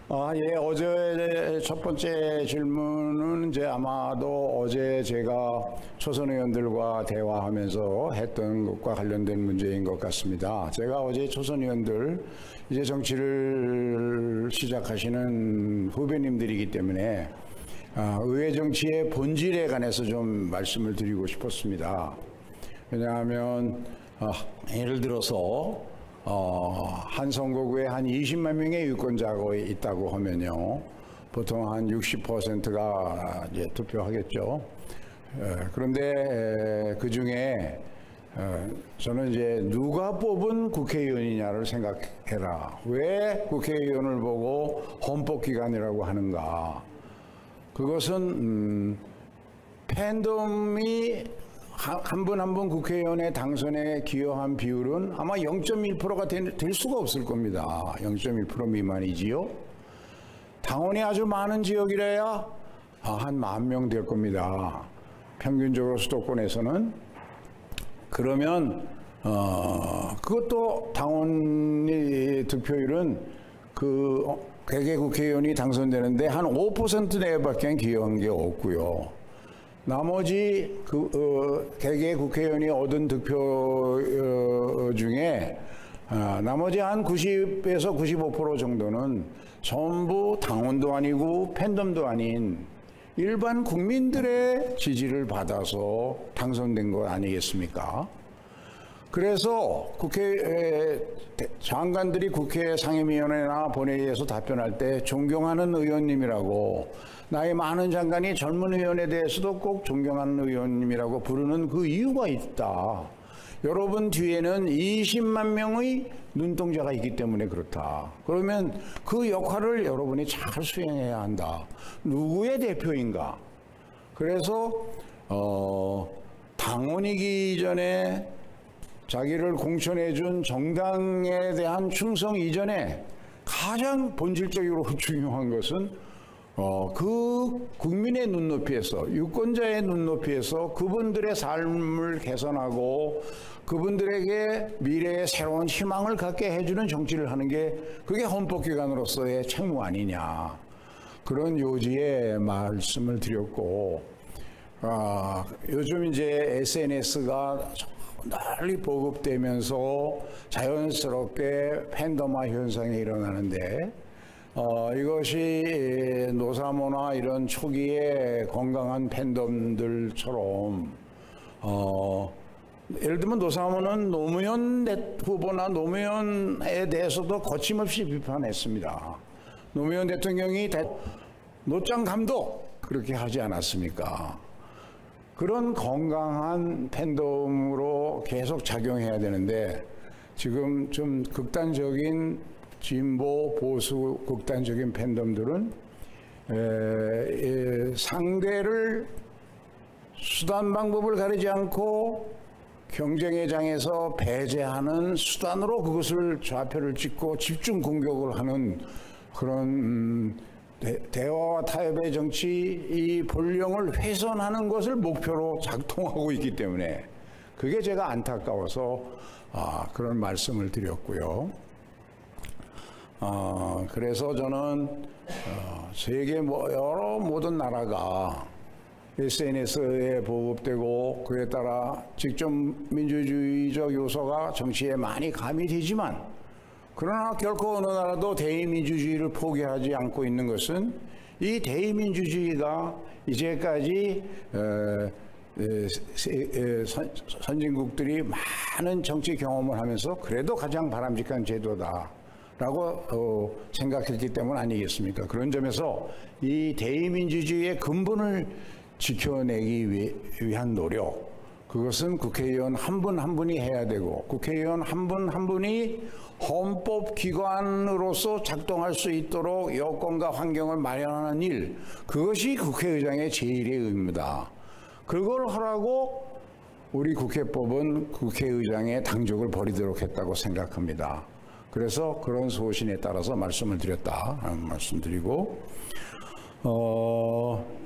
예, 어제 첫 번째 질문은 이제 아마도 어제 제가 초선 의원들과 대화하면서 했던 것과 관련된 문제인 것 같습니다. 제가 어제 초선 의원들, 이제 정치를 시작하시는 후배님들이기 때문에 의회 정치의 본질에 관해서 좀 말씀을 드리고 싶었습니다. 왜냐하면 예를 들어서 한 선거구에 한 20만 명의 유권자가 있다고 하면요, 보통 한 60%가 이제 투표하겠죠. 그런데 그 중에 저는 이제 누가 뽑은 국회의원이냐를 생각해라. 왜 국회의원을 보고 헌법기관이라고 하는가? 그것은 팬덤이 한 분 한 분 국회의원의 당선에 기여한 비율은 아마 0.1%가 될 수가 없을 겁니다. 0.1% 미만이지요. 당원이 아주 많은 지역이라야 한 10,000명 될 겁니다. 평균적으로 수도권에서는. 그러면 그것도 당원의 득표율은 그 개개 국회의원이 당선되는데 한 5% 내외밖에 기여한 게 없고요. 나머지 개개 국회의원이 얻은 득표 중에 나머지 한 90에서 95% 정도는 전부 당원도 아니고 팬덤도 아닌 일반 국민들의 지지를 받아서 당선된 것 아니겠습니까? 그래서 국회 장관들이 국회 상임위원회나 본회의에서 답변할 때 존경하는 의원님이라고, 나이 많은 장관이 젊은 의원에 대해서도 꼭 존경하는 의원님이라고 부르는 그 이유가 있다. 여러분 뒤에는 20만 명의 눈동자가 있기 때문에 그렇다. 그러면 그 역할을 여러분이 잘 수행해야 한다. 누구의 대표인가? 그래서 당원이기 전에 자기를 공천해준 정당에 대한 충성 이전에 가장 본질적으로 중요한 것은 그 국민의 눈높이에서, 유권자의 눈높이에서 그분들의 삶을 개선하고 그분들에게 미래의 새로운 희망을 갖게 해주는 정치를 하는 게 그게 헌법기관으로서의 책무 아니냐, 그런 요지의 말씀을 드렸고, 요즘 이제 SNS가 널리 보급되면서 자연스럽게 팬덤화 현상이 일어나는데, 이것이 노사모나 이런 초기에 건강한 팬덤들처럼 예를 들면 노사모는 노무현 후보나 노무현에 대해서도 거침없이 비판했습니다. 노무현 대통령이 노짱 감독 그렇게 하지 않았습니까? 그런 건강한 팬덤으로 계속 작용해야 되는데, 지금 좀 극단적인 진보 보수 극단적인 팬덤들은 상대를 수단 방법을 가리지 않고 경쟁의 장에서 배제하는 수단으로 그것을 좌표를 찍고 집중 공격을 하는 그런 대화와 타협의 정치, 이 본령을 훼손하는 것을 목표로 작동하고 있기 때문에 그게 제가 안타까워서 그런 말씀을 드렸고요. 그래서 저는 세계 여러 모든 나라가 SNS에 보급되고 그에 따라 직접 민주주의적 요소가 정치에 많이 가미되지만, 그러나 결코 어느 나라도 대의민주주의를 포기하지 않고 있는 것은 이 대의민주주의가 이제까지 선진국들이 많은 정치 경험을 하면서 그래도 가장 바람직한 제도다 라고 생각했기 때문 아니겠습니까? 그런 점에서 이 대의민주주의의 근본을 지켜내기 위한 노력, 그것은 국회의원 한 분 한 분이 해야 되고, 국회의원 한 분 한 분이 헌법기관으로서 작동할 수 있도록 여건과 환경을 마련하는 일, 그것이 국회의장의 제1의 의무다. 그걸 하라고 우리 국회법은 국회의장의 당적을 버리도록 했다고 생각합니다. 그래서 그런 소신에 따라서 말씀을 드렸다 말씀드리고,